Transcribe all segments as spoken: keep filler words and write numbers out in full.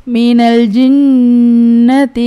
மினல் ஜின்னதி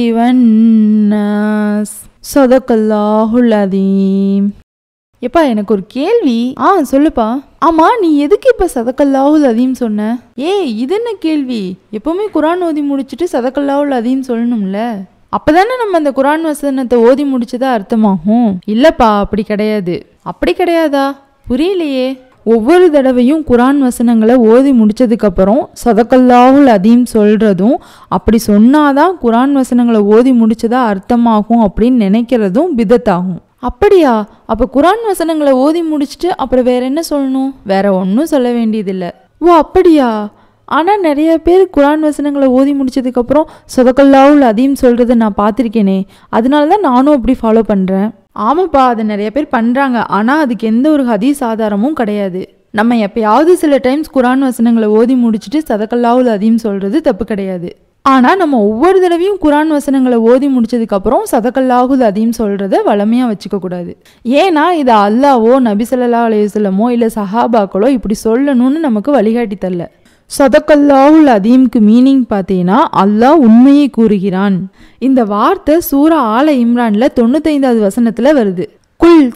வன்னாஸ். ஸதகல்லாஹுல் அஸீம். எப்பா எனக்கு ஒரு கேள்வி. ஆ சொல்லுப்பா. ஆமா, நீ எதுக்கு இப்ப ஸதகல்லாஹுல் அஸீம் சொன்ன? ஏய், இது என்ன கேள்வி? எப்பவுமே குர்ஆன் ஓதி முடிச்சுட்டு ஸதகல்லாஹுல் அஸீம் சொல்லணும்ல. அப்பதானே நம்ம அந்த குர்ஆன் வசனத்தை ஓதி முடிச்சதா அர்த்தமாகும். இல்லப்பா, அப்படி கிடையாது. அப்படி கிடையாதா? புரியலையே. ஒவ்வொரு தடவையும் குர்ஆன் வசனங்களை ஓதி முடிச்சதுக்கு அப்புறம் ஸதகல்லாஹுல் அஸீம் சொல்றதும், அப்படி சொன்னாதான் குர்ஆன் வசனங்களை ஓதி முடிச்சதா அர்த்தமாகும் அப்படின்னு நினைக்கிறதும் பிதத்தாகும். அப்படியா? அப்ப குர்ஆன் வசனங்களை ஓதி முடிச்சுட்டு அப்புறம் வேற என்ன சொல்லணும்? வேற ஒன்றும் சொல்ல வேண்டியதில்லை. ஓ அப்படியா? ஆனால் நிறைய பேர் குர்ஆன் வசனங்களை ஓதி முடிச்சதுக்கப்புறம் ஸதகல்லாஹுல் அஸீம் சொல்கிறத நான் பார்த்துருக்கேனே, அதனால தான் நானும் அப்படி ஃபாலோ பண்ணுறேன். ஆமாப்பா, அதை நிறைய பேர் பண்ணுறாங்க. ஆனால் அதுக்கு எந்த ஒரு ஹதீஸ் ஆதாரமும் கிடையாது. நம்ம எப்பயாவது சில டைம்ஸ் குர்ஆன் வசனங்களை ஓதி முடிச்சுட்டு ஸதகல்லாஹுல் அஸீம் சொல்கிறது தப்பு கிடையாது. ஆனால் நம்ம ஒவ்வொரு தடவையும் குர்ஆன் வசனங்களை ஓதி முடிச்சதுக்கப்புறம் ஸதகல்லாஹுல் அஸீம் சொல்கிறத வளமையாக வச்சுக்கக்கூடாது. ஏன்னா இது அல்லாஹ்வோ நபி ஸல்லல்லாஹு அலைஹி வஸல்லமோ இல்லை சஹாபாக்களோ இப்படி சொல்லணும்னு நமக்கு வழிகாட்டி தரல. ஸதகல்லாஹுல் அஸீம்க்கு மீனிங் பார்த்தீங்கன்னா அல்லாஹ் உண்மையை கூறுகிறான். இந்த வார்த்தை சூரா ஆல இம்ரான்ல தொண்ணூத்தைந்தாவது வசனத்துல வருது. குல்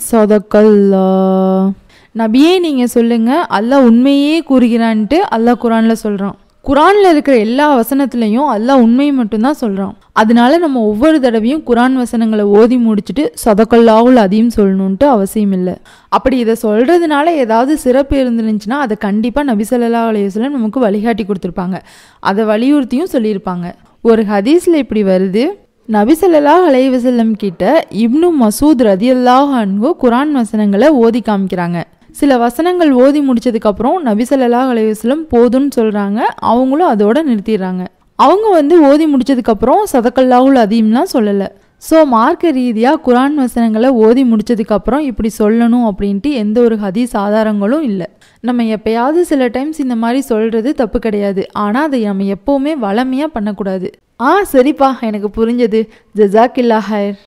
ஸதகல்லாஹ். நபியே நீங்க சொல்லுங்க, அல்லாஹ் உண்மையே கூறுகிறான்ட்டு அல்லாஹ் குர்ஆன்ல சொல்றான். குர்ஆன்ல இருக்கிற எல்லா வசனத்திலையும் அல்லாஹ் உண்மையை மட்டும்தான் சொல்றான். அதனால நம்ம ஒவ்வொரு தடவையும் குர்ஆன் வசனங்களை ஓதி முடிச்சுட்டு ஸதகல்லாஹுல் அஸீம் சொல்லணுன்ட்டு அவசியம் இல்லை. அப்படி இதை சொல்றதுனால ஏதாவது சிறப்பு இருந்துருந்துச்சுன்னா அதை கண்டிப்பாக நபி ஸல்லல்லாஹு அலைஹி வஸல்லம் நமக்கு வழிகாட்டி கொடுத்துருப்பாங்க. அதை வலியுறுத்தியும் சொல்லியிருப்பாங்க. ஒரு ஹதீஸில் இப்படி வருது. நபி ஸல்லல்லாஹு அலைஹி வஸல்லம் கிட்ட இப்னு மசூத் ரதியல்லாஹு அன்ஹு குர்ஆன் வசனங்களை ஓதி காமிக்கிறாங்க. சில வசனங்கள் ஓதி முடிச்சதுக்கப்புறம் நபி ஸல்லல்லாஹு அலைஹி வஸல்லம் போதும்னு சொல்கிறாங்க. அவங்களும் அதோட நிறுத்திடுறாங்க. அவங்க வந்து ஓதி முடிச்சதுக்கப்புறம் ஸதகல்லாஹுல் அஸீம்லாம் சொல்லலை. ஸோ மார்க்க ரீதியாக குர்ஆன் வசனங்களை ஓதி முடிச்சதுக்கப்புறம் இப்படி சொல்லணும் அப்படின்ட்டு எந்த ஒரு ஹதீஸ் ஆதாரங்களும் இல்லை. நம்ம எப்பயாவது சில டைம்ஸ் இந்த மாதிரி சொல்கிறது தப்பு கிடையாது. ஆனால் அதை நம்ம எப்போவுமே வளமையாக பண்ணக்கூடாது. ஆ சரிப்பா, எனக்கு புரிஞ்சது. ஜஸாக்கில்லாஹ் ஹைர்.